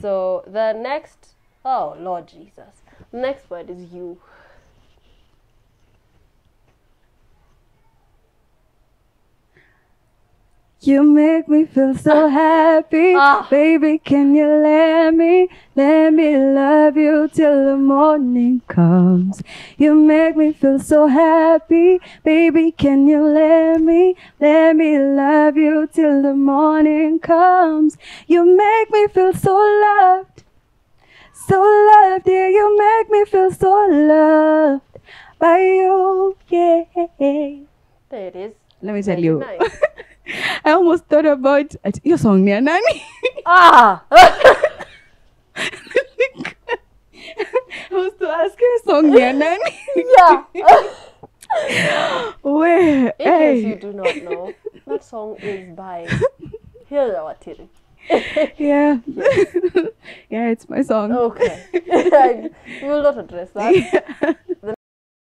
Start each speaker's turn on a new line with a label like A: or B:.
A: So the next, oh Lord Jesus, the next word is you.
B: You make me feel so happy, baby, can you let me love you till the morning comes. You make me feel so happy, baby, can you let me love you till the morning comes. You make me feel so loved, yeah, you make me feel so loved by you, yeah.
A: There it is.
B: Let me tell you.
A: Nice.
B: I almost thought about your song, Nani.
A: I
B: was to ask your song, Nani.
A: Yeah.
B: Where?
A: In case you do not know, that song is by Hilawatiri.
B: Yeah. Yeah, it's my song.
A: Okay. We will not address that.
B: Yeah.